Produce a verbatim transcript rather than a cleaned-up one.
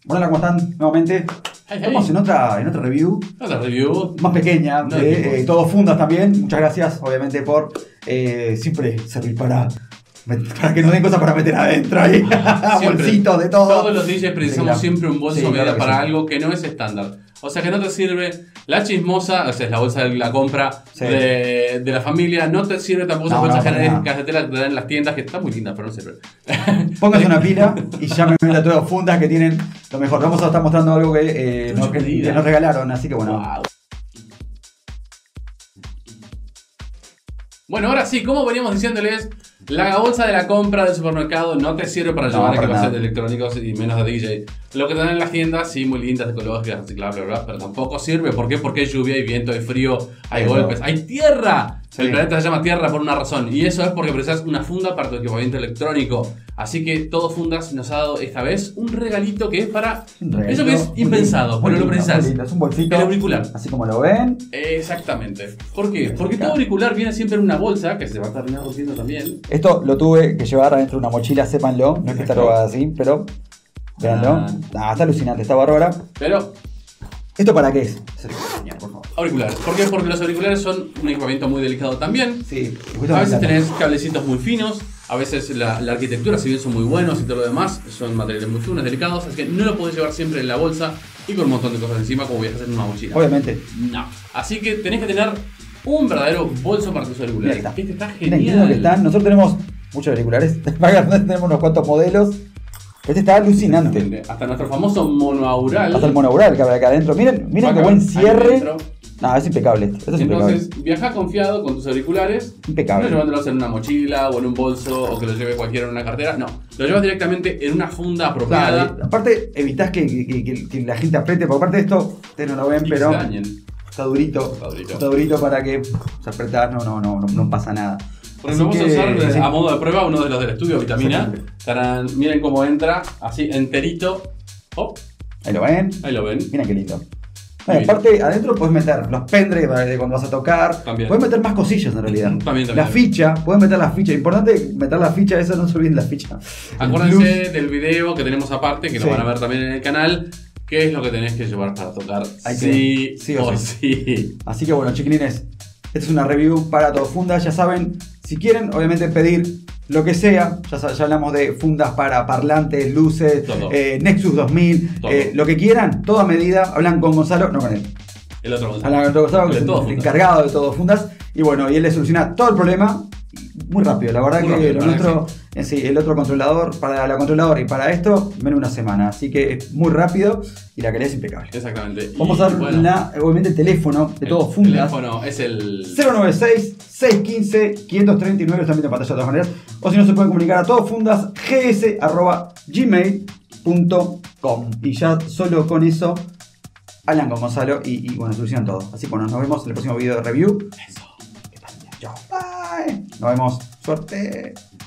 Hola, ¿cómo están? Nuevamente. Hey, hey. Estamos en otra, en otra review. Otra review. Más pequeña, No de eh, Todo Fundas también. Muchas gracias, obviamente, por eh, siempre servir para, para que nos den cosas para meter adentro ahí. Bolsitos de todo. Todos los D Js precisamos Sí, siempre un bolso sí, media claro que para sí. algo que no es estándar. O sea que no te sirve la chismosa, o sea, es la bolsa de la compra Sí. de, de la familia. No te sirve tampoco No, esas bolsas no, para genéricas de tela que te dan en las tiendas, que están muy lindas, pero no sirven. Pónganse una pila y llámenme a todas fundas que tienen lo mejor. Vamos a estar mostrando algo que, eh, Mucho no- que, medida. que nos regalaron, así que bueno. Wow. Bueno, ahora sí, como veníamos diciéndoles, la bolsa de la compra del supermercado no te sirve para No, llevar para equipos nada. electrónicos y menos de D J. Lo que te dan en las tiendas, sí, muy lindas, ecológicas, reciclables, bla, bla, pero tampoco sirve. ¿Por qué? Porque hay lluvia, hay viento, hay frío, hay Eso. golpes, hay tierra. Sí. El planeta se llama Tierra por una razón. Y eso es porque precisas una funda para tu equipamiento electrónico. Así que Todo Fundas nos ha dado esta vez un regalito que es para... Un regalito Eso que es muy impensado, lindo, muy pero lo lindo, precisas. muy lindo. Es un bolsito. El auricular. Así como lo ven. Exactamente. ¿Por qué? Porque Acá. todo auricular viene siempre en una bolsa, que se va a terminar rompiendo también. Esto lo tuve que llevar adentro de una mochila, sépanlo. No es que está Exacto. robada así, pero véanlo. Ah. Ah, está alucinante, está bárbara. Pero ¿Esto para qué es? Se lo voy a enseñar, por favor. auriculares. ¿Por qué? Porque los auriculares son un equipamiento muy delicado también. Sí, A veces tenés cablecitos muy finos, a veces la, la arquitectura, si bien son muy buenos y todo lo demás, son materiales muy finos, delicados, así que no lo podés llevar siempre en la bolsa y con un montón de cosas encima como viajas en una mochila. Obviamente. No. Así que tenés que tener un verdadero bolso para tus auriculares. Mira, Este está Miren qué lindo genial. que están. Nosotros tenemos muchos auriculares. Tenemos unos cuantos modelos. Este está alucinante. Exactamente. Hasta nuestro famoso monoaural. Hasta el monaural que habrá acá adentro. Miren, miren qué Acá, buen ahí cierre. dentro. No, es impecable. Esto es impecable. Entonces, viaja confiado con tus auriculares. Impecable. No llevándolos en una mochila o en un bolso o que los lleve cualquiera en una cartera. No, lo llevas directamente en una funda apropiada. Claro, aparte, evitás que, que- que- que la gente apriete. Porque aparte de esto, ustedes no lo ven, y pero se dañen. está durito. Está durito. Está durito para que se apretás, no, no, no, no, no pasa nada. Porque Así vamos a que, usar sí. a modo de prueba uno de los del estudio Vitamina. Exactamente. Tarán, miren cómo entra, así enterito. Oh, Ahí lo ven. ahí lo ven. Miren qué lindo. Muy Bueno, bien. aparte, adentro puedes meter los pendrive de cuando vas a tocar. También. Puedes meter más cosillas en realidad. También, también. La ficha, puedes meter la ficha. Importante meter la ficha, eso no se olviden la ficha. Acuérdense Luz. del video que tenemos aparte, que Sí. lo van a ver también en el canal. ¿Qué es lo que tenés que llevar para tocar? Hay que- sí, sí o o sí. sí. Así que bueno, chiquilines, esta es una review para Todo Fundas. Ya saben, si quieren, obviamente pedir lo que sea. Ya, sa- ya hablamos de fundas para parlantes, luces, Todo. eh, Nexus dos mil, Todo. eh, lo que quieran, toda medida. Hablan con Gonzalo, no con él. El otro Gonzalo. Hablan con Gonzalo, que De es Todo el Fundas. encargado de Todo Fundas. Y bueno, y él le soluciona todo el problema muy rápido. La verdad Muy que rápido, lo la verdad nuestro, eh, sí, el otro controlador, para la controladora y para esto, menos una semana. Así que es muy rápido y la calidad es impecable. Exactamente. Vamos Y, a dar bueno, la, obviamente el teléfono de el Todo Fundas. teléfono es el... cero nueve seis, seis uno cinco, quinientos treinta y nueve, está viendo en pantalla de todas maneras. O si no, se pueden comunicar a todofundas gs arroba gmail punto com. Y ya solo con eso hablan con Gonzalo y, y bueno, solucionan todo. Así que bueno, nos vemos en el próximo video de review. Eso. Chao. Bye. Nos vemos. Suerte.